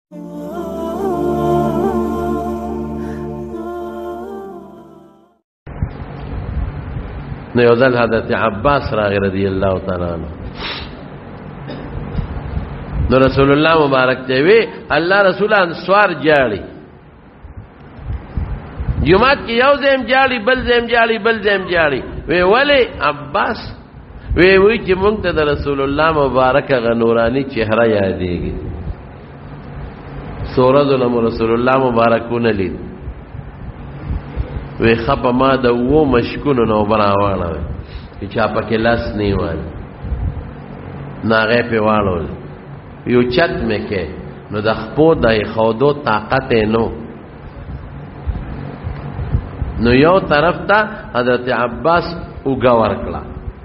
نو یو ځل حضرت عباس راغی رضی الله تعالی عنہ، نو رسول الله مبارک ته وی الله رسول انصار جاړي، جمعات کې یو زم جاړي بل زم جاړي بل زم جاړي، وی ولی عباس وی چې مونږ ته د رسول الله مبارک غ نورانی چهره یادېږي، سورۃ رسول الله مبارکونه لید، وی خپ ما د وو مشکونو نو براواله چې چا پکې لاس نیوال ناغه په والول یو چت مې کې نو د خپو د خودو طاقت نو یو طرف ته حضرت عباس اوګه ورکړه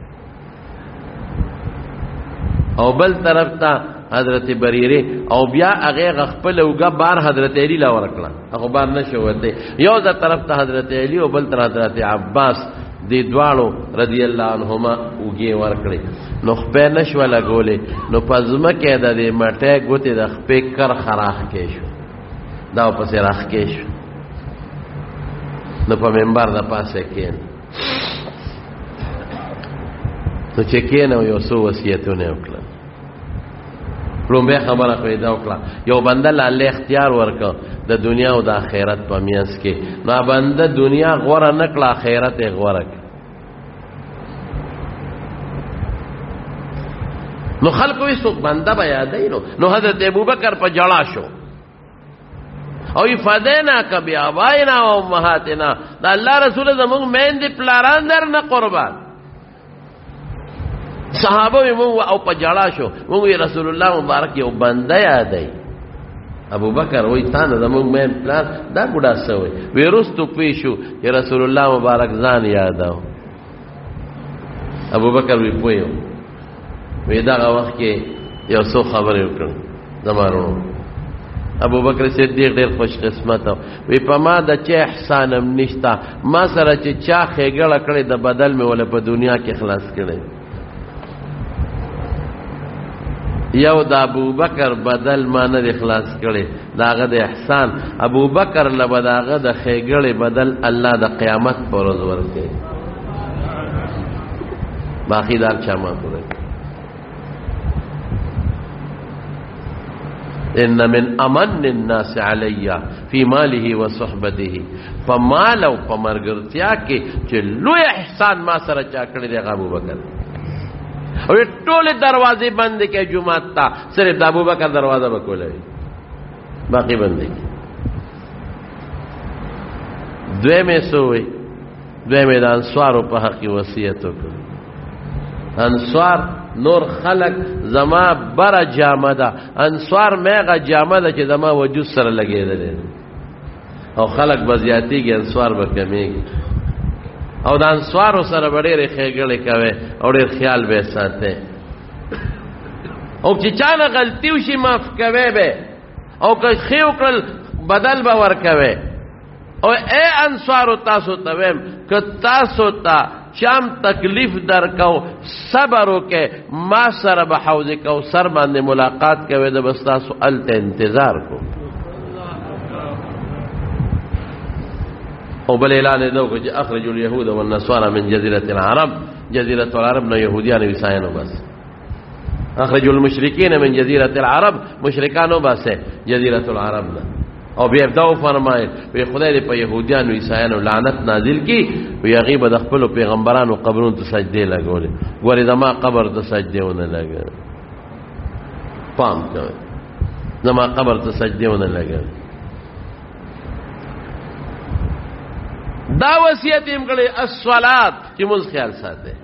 او بل طرف ته حضرت بریره او بیا هغه خپل اوګه بار حضرت علی لا ورکړه، هغه بار نشو وته، یو د طرف ته حضرت علی او بل طرف حضرت عباس دی دوالو رضی الله عنهما اوګه ورکړي، نو خپې نشو لګولې، نو پزما کې د دې مټه ګوتې د خپې کر خراخ کې شو، دا په سر راخ کې شو، نو په منبر د پاسه کې نو چې کېنو یو څو وصیتونه وکړه، لومبه خبره پیدا وکړه، یو بنده الله اختیار ورکړ د دنیا او د آخرت په میانس کې، نو بنده دنیا غوړه نکړه آخرت یې غوړه، نو خلکو یې څوک بنده به یادای نو حضرت ابوبکر په جړا شو او فدینا کبی آبائنا و امهاتنا، دا الله رسول زمونږ میندې پلاران در نه قربان، صحابه مو او په جړا شو، مو رسول الله مبارک یو بنده یادای، ابو بکر وای تانه زمونږ مین پلان دا ګډا سوی، ویرستو پیشو یا رسول الله مبارک ځان یاداو، ابو بکر وی پویو وی دا وخت کې یو څو خبرې وکړ زمارو، ابو بکر صدیق ډیر خوش قسمت وی په ما د چا احسانم نشتا، ما سره چې چا خېګړه کړې د بدل مې ول په دنیا کې خلاص کړي، یو د ابو بکر بدل ما نه خلاص کړي، داغه د احسان ابو بکر له داغه د خېګړې بدل الله د قیامت پر ورځ ورکړي، باقی دار چا ما پوره. ان من امن الناس علی فی ماله و صحبته، فمال او پمرګرتیا کې چې لوی احسان ما سره چا کړی دی ابو بکر، او ټول دروازې بند کې جمعه تا صرف د ابو بکر دروازه وکولای، باقی بند کې. دویمه سوې دویمه د انصارو په حق وصیت وکړ، انصار نور خلق زما برا جامه ده، انصار میغه جامه ده چې زما وجود سره لګیدل، او خلق بزیاتی کې انصار به کمیږي، او د انصار سره ډېرې خېګړې کوي او ډېر خیال به ساتي، او چې چانه غلطي وشي معاف کوي به، او که خېو کړل بدل به ور کوي، او اے انصار تاسو ته ویم که تاسو ته چام تکلیف درکو صبر وکې، ما سره به حوض کوثر باندې ملاقات کوي، د بس تاسو الته انتظار کو، او بل اعلان دو چې اخرج اليهود والنصارى من جزيره العرب، جزيره العرب نه يهوديان وساينو بس، اخرج المشركين من جزيره العرب، مشرکانو بس جزيره العرب نه، او بیا دا فرمایي وی خدای دې په يهوديان او عیسایانو لعنت نازل کی، وی غیب د خپل پیغمبرانو قبرونو ته سجده لګولې، ګورې زما قبر ته سجده ونه لګا، پام کوي زما قبر ته سجده ونه لګا، دا وصیت یې کړې الصلات چې موږ خیال ساته،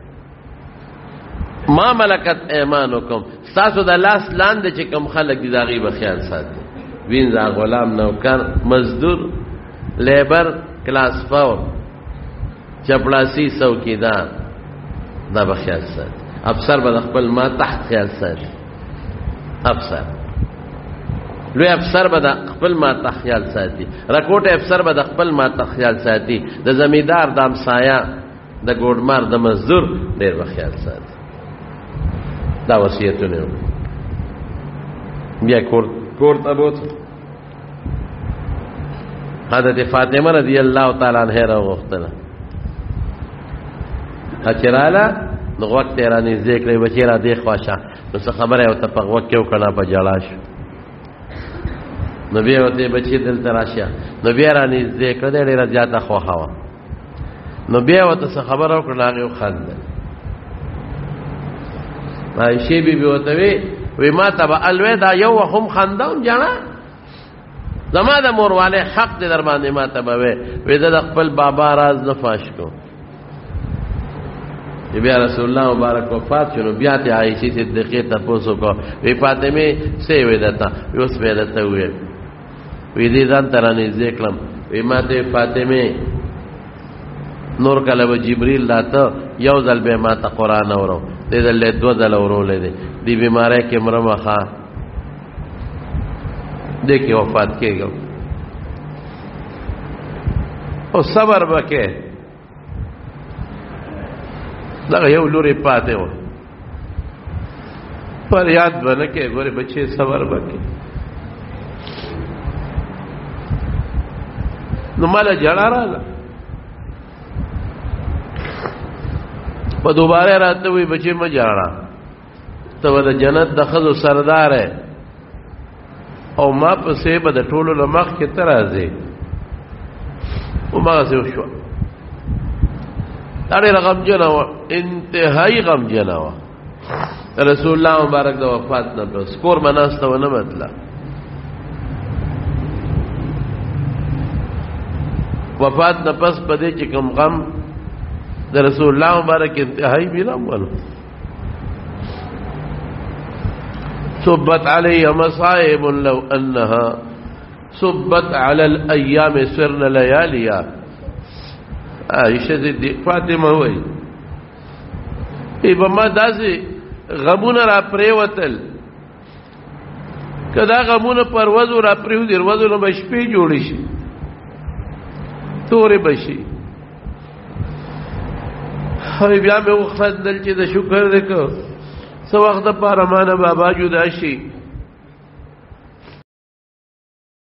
ما ملکت ایمانکم، تاسو د لاس لاندې چې کوم خلک دي دا غیب خیال ساته، وینځه غلام نوکر مزدور لیبر کلاس فور چپړاسی څوکیدار دا به خیال ساتي، افسر به خپل ما تحت خیال ساتي، افسر لوی افسر به خپل ما تحت خیال ساتي، رکوټ افسر به خپل ما تحت خیال ساتي، د زمیدار د امسایا د ګوډمار د مزدور ډیر به خیال ساتي، دا وصیتونه بیا کور ته بوت حضرت فاطمه رضی الله تعالی عنها راغختله اچراله نو وخت رانی ذکر بچیرا دی خواشه نو څه خبره او ته په وخت کې وکړه په جړا شو نبی وته بچی دل تراشه نبی رانی ذکر دې ډیره زیاته خوخاوه نبی وته څه خبره وکړه هغه خاند عائشہ بی بی وته وی ما تبع الودا یو هم خندون جنا زما د مورواله حق دې در باندې ما تبع وی د خپل بابا راز نفاش کو بیا رسول الله مبارک وفات شنو بیا ته عائشہ صدیقہ تاسو کو وی فاطمه سی ودتا اوس ودتا وی دې ځان ترانه ذکرم وی ما ته فاطمه نور کله و جبريل راته یو ځل به ما ته قران اورو دې له دو ځل اورولې دې بیماره کې مرمخه دې کې وفات کېږي او صبر وکړه دا یو لوري پاتې و پر یاد ونکه ګوره بچي صبر وکړي نو مال جړا رااله په دوباره راته وي بچي ما جاړه ته د جنت د خزو سردار ہے او ما په سه به د ټولو لمخ کې ترازه او ما سه شو داړي رقم جنوا انتهائی غم جنوا رسول الله مبارک د وفات نه بس کور مناسته و نه مطلب وفات نه پس پدې چې کوم غم د رسول الله مبارک انتهائی بلا ول صبت علی مصائب لو انها صبت على الايام سرنا لياليا عائشہ فاطمه وای ای بما داسې غمونه را پریوتل کدا غمونه پروازو را پریو دی ورځو نو بشپې جوړی شي تورې بشي بیا مې وخت دل چې د شکر وکړ سو وخت پر امانه بابا جدا شي